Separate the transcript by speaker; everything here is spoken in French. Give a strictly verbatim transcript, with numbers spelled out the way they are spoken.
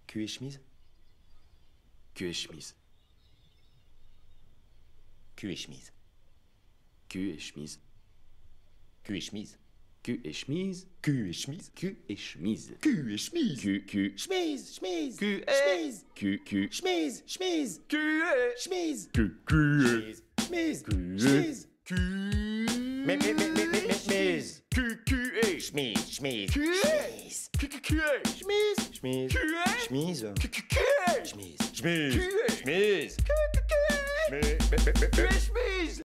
Speaker 1: Cul et chemise. Cul et chemise. Cul et chemise. Cul et chemise. Cul et chemise. Cul et chemise. Cul et chemise. Cul et chemise. Cul et chemise. Cul, cul. Chemise, chemise. Cul et chemise. Cul, cul. Chemise, chemise. Cul et chemise. Cul, cul. Chemise, chemise. Cul. Mais, mais, mais, mais, mais, mais, mise. Cul, cul et chemise, chemise. Cul et chemise. Cul, cul, cul et chemise. Chemise. Cul et chemise. Cul, cul, cul et chemise. Chemise. Cul et chemise. Cul, cul, cul et chemise. Cul et chemise.